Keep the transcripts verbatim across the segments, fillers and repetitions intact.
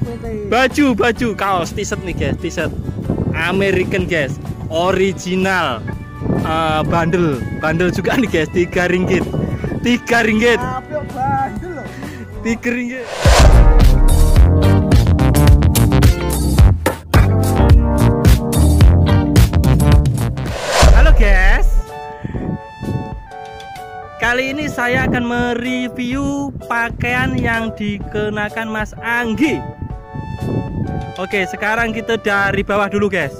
Baju, baju, kaos, t-shirt nih guys, t-shirt American guys, original, uh, bandel, bandel juga nih guys, tiga ringgit, tiga ringgit, tiga ringgit. Halo guys, kali ini saya akan mereview pakaian yang dikenakan Mas Anggi. Oke, sekarang kita dari bawah dulu guys.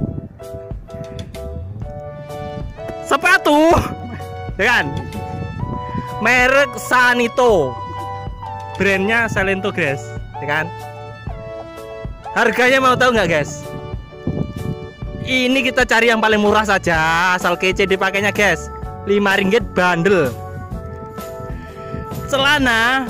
Sepatu, ya kan? Merek Sanito, brandnya Salento guys, ya kan? Harganya mau tahu nggak guys? Ini kita cari yang paling murah saja, asal kece dipakainya guys. lima ringgit bandel. Celana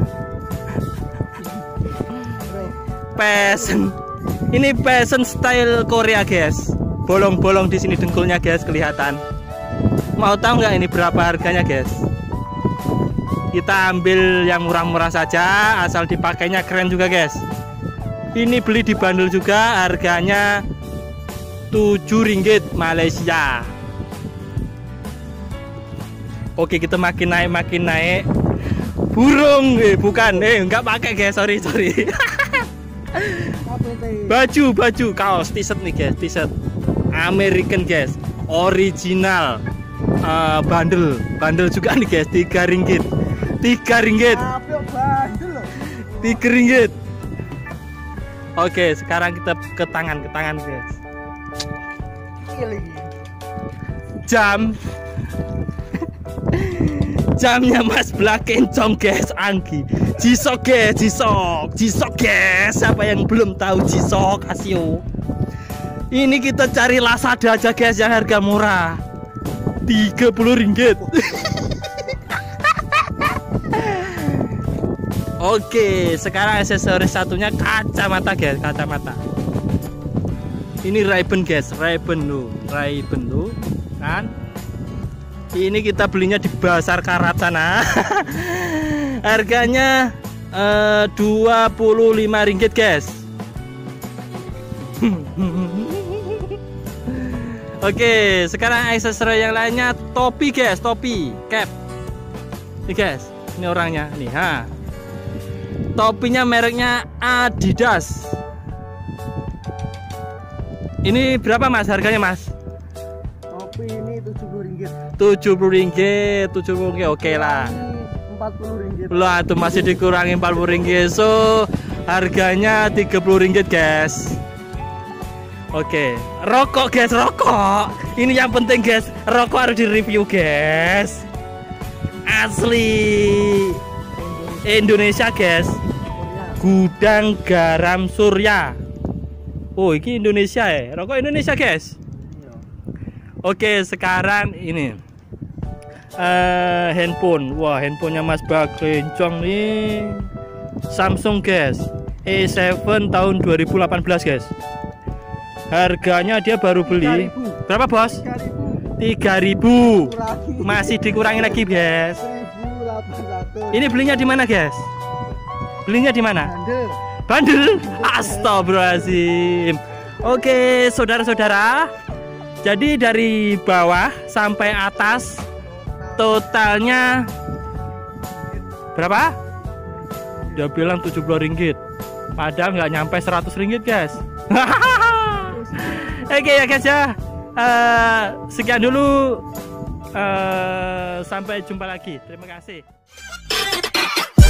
fashion. Ini fashion style Korea guys. Bolong-bolong di sini dengkulnya guys, kelihatan. Mau tahu nggak ini berapa harganya guys? Kita ambil yang murah-murah saja, asal dipakainya keren juga guys. Ini beli di bandel juga, harganya tujuh ringgit Malaysia. Oke, kita makin naik makin naik. Burung, eh bukan, eh nggak pakai guys, sorry sorry. Baju, baju, kaos, t-shirt nih guys, t-shirt American guys, original, uh, bandel, bandel juga nih guys, tiga ringgit, tiga ringgit, tiga ringgit. Oke, sekarang kita ke tangan, ke tangan guys. Jam. Jamnya Mas Black Kencong guys, Anggi. Jisok guys, Jisok, Jisok guys. Siapa yang belum tahu Jisok, Asio? Ini kita cari Lazada aja guys, yang harga murah, tiga puluh ringgit. Oke, sekarang aksesoris satunya kacamata guys, kacamata. Ini Ray-Ban guys, Ray-Ban tuh, Ray-Ban tuh, kan? Ini kita belinya di Pasar Karat sana. Harganya uh, dua puluh lima ringgit guys. Oke, sekarang aksesoris yang lainnya, topi guys, topi, cap. Nih guys, ini orangnya nih, ha. Topinya mereknya Adidas. Ini berapa Mas harganya Mas? Topi ini tujuh puluh ringgit. tujuh puluh ringgit, tujuh puluh ringgit, oke okay lah. empat puluh ringgit. Lah, itu masih dikurangi empat puluh ringgit. So, harganya tiga puluh ringgit, guys. Oke, okay. Rokok, guys, rokok. Ini yang penting, guys. Rokok harus di-review, guys. Asli Indonesia, guys. Gudang Garam Surya. Oh, ini Indonesia ya. Rokok Indonesia, guys. Oke, sekarang ini uh, handphone. Wah, handphonenya Mas Black Kencong nih, Samsung guys, A tujuh tahun dua ribu delapan belas guys. Harganya dia baru beli tiga ribu. Berapa bos? tiga ribu. Masih dikurangi lagi guys. Ini belinya di mana guys? Belinya di mana? Bandel. Astagfirullahaladzim. Oke, saudara-saudara, jadi dari bawah sampai atas totalnya berapa? Dia bilang tujuh puluh ringgit. Padahal nggak nyampe seratus ringgit guys. Oke ya guys ya. Uh, sekian dulu. Uh, sampai jumpa lagi. Terima kasih.